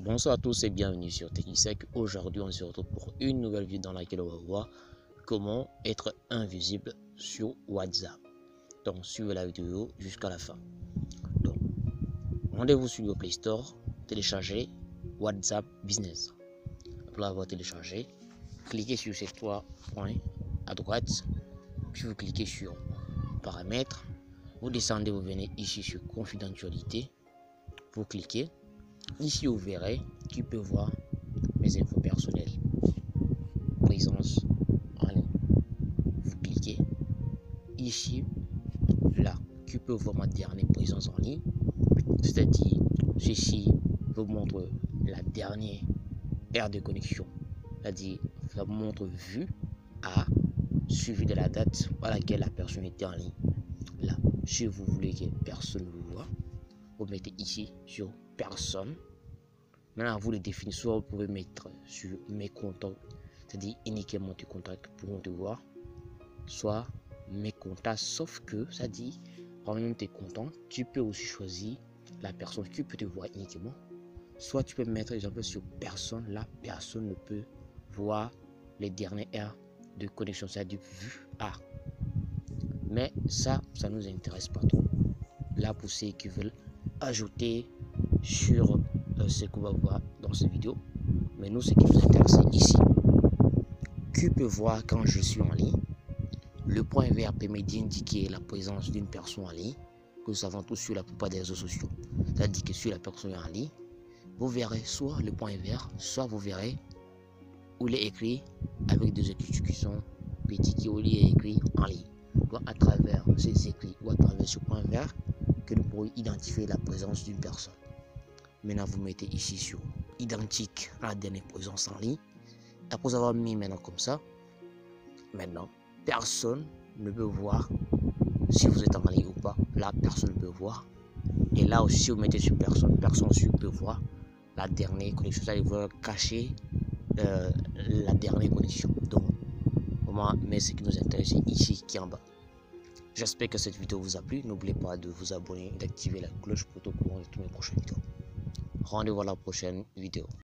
Bonsoir à tous et bienvenue sur TechIsec. Aujourd'hui on se retrouve pour une nouvelle vidéo dans laquelle on va voir comment être invisible sur WhatsApp. Donc suivez la vidéo jusqu'à la fin. Donc rendez-vous sur le Play Store, téléchargez WhatsApp Business. Après l'avoir téléchargé, cliquez sur ces 3 points à droite, puis vous cliquez sur paramètres, vous descendez, vous venez ici sur confidentialité, vous cliquez. Ici, vous verrez, tu peux voir mes infos personnelles, présence en ligne. Vous cliquez ici, là, tu peux voir ma dernière présence en ligne. C'est-à-dire, ceci vous montre la dernière heure de connexion. C'est-à-dire, ça vous montre vue à suivi de la date à laquelle la personne était en ligne. Là, si vous voulez que personne ne vous voit, vous mettez ici sur personne. Maintenant, vous le définissez, soit vous pouvez mettre sur mes contacts, c'est-à-dire uniquement tes contacts pourront te voir, soit mes contacts, sauf que, ça dit, parmi tes contacts, tu peux aussi choisir la personne qui peut te voir uniquement, soit tu peux mettre exemple sur personne, la personne ne peut voir les dernières heures de connexion, c'est-à-dire vue à. Mais ça ne nous intéresse pas trop. Là, pour ceux qui veulent ajouter sur ce qu'on va voir dans cette vidéo, mais nous, ce qui nous intéresse ici, tu peux voir quand je suis en ligne. Le point vert permet d'indiquer la présence d'une personne en ligne, que nous savons tous sur la plupart des réseaux sociaux. C'est-à-dire que sur la personne en ligne, vous verrez soit le point vert, soit vous verrez où il est écrit avec des écritures qui sont petits, qui est écrit en ligne. Donc à travers ces écrits ou à travers ce point vert, que nous pourrons identifier la présence d'une personne. Maintenant, vous mettez ici sur identique à la dernière présence en ligne. Après avoir mis maintenant comme ça, maintenant, personne ne peut voir si vous êtes en ligne ou pas. Là, personne ne peut voir. Et là aussi, vous mettez sur personne, personne aussi peut voir la dernière connexion. Ça, il va cacher la dernière connexion. Donc, vraiment, mais ce qui nous intéresse ici, qui est en bas. J'espère que cette vidéo vous a plu. N'oubliez pas de vous abonner et d'activer la cloche pour être au courant de toutes mes prochaines vidéos. Rendez-vous à la prochaine vidéo.